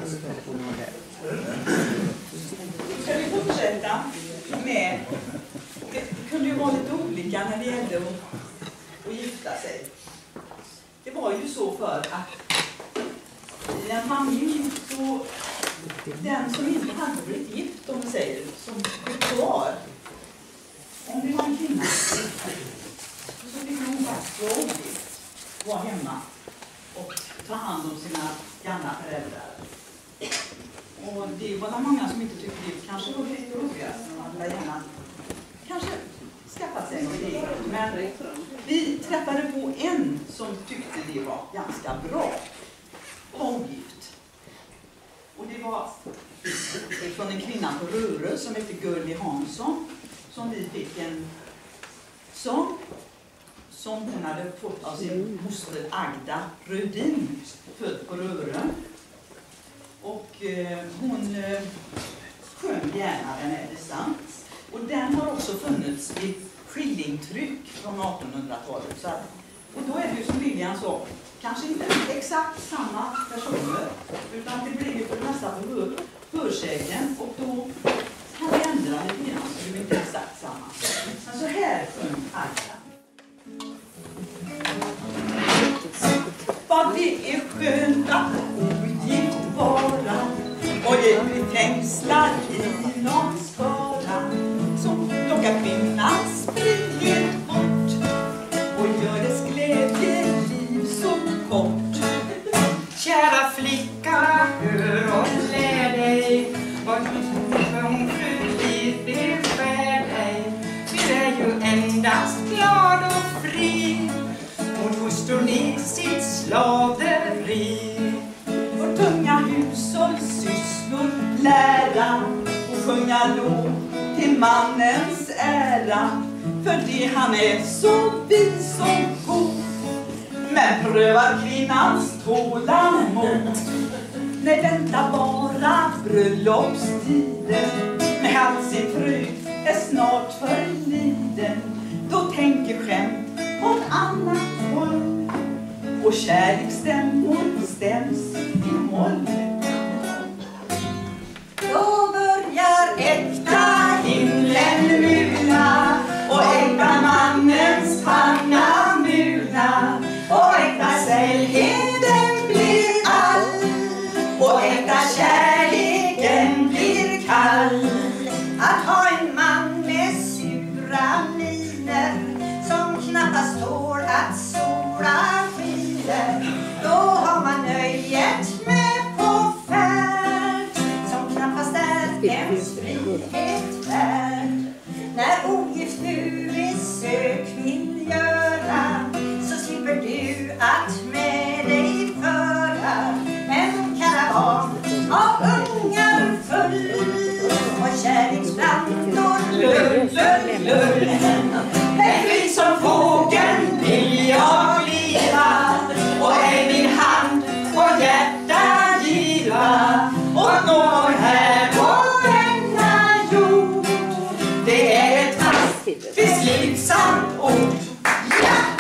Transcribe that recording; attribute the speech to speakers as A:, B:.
A: Ska vi fortsätta med... Det kunde ju vara lite olika när det gällde att gifta sig. Det var ju så för att i en familj så den som inte hade blivit gift, om vi säger, som blev kvar, om det var en kvinna så fick hon faktiskt vara ogift, vara hemma och ta hand om sina gamla föräldrar. Och det var många som inte tyckte det kanske var lite roligast, men man ville gärna kanske skaffa sig något eget. Men vi träffade på en som tyckte det var ganska bra och var ogift. Och det var från en kvinna på Röre som heter Gulli Hansson som vi fick en sång som hon hade fått av sin moster Agda Rödin, född på Röre. Och hon sjöng gärna Den är det sant. Och den har också funnits i skillingtryck från 1800-talet. Och då är det ju som Lilian sa, kanske inte exakt samma personer, utan det blir ju för det mesta på hörsägen. Och då kan vi ändra lite grann, så det är inte exakt samma. Men så här sjöng Agda. Vad det är skönt att ogift vara och ge mig fängslar i någon skara som lockar kvinnans frihet bort och gör dess glädjeliv så kort.
B: Kära flicka, hör och lär dig vad jungfruliv beskär dig. Du är ju endast glad och fri mot hustrun i sitt slaveri.
A: Och tunga hushållssysslor lära och sjunga lov till mannens ära, för det han är så vis och god. Men prövar kvinnans tålamod när väntar bara bröllopstiden, med all sin fröjd är snart förliden. Då tänker skämt åt annat håll och kärleksstämmor stäms i moll.
B: Då börjar äkta himlen mula och äkta mannens panna mula och äkta sällheten blir all och äkta kärleken blir kall. Att ha en man med sura miner som knappast tål att sola skiner, då har man nöjet med på färd som knappast är ens frihet värd. När ogift du besök vill göra så slipper du att med dig föra en karavan av ungar full och kärleksplantor lull, lull, lull. Men fri som fågeln vill jag leva och är min hand och hjärta giva och någon här på denna jord. Det är ett fast beslutsamt ord. Ja!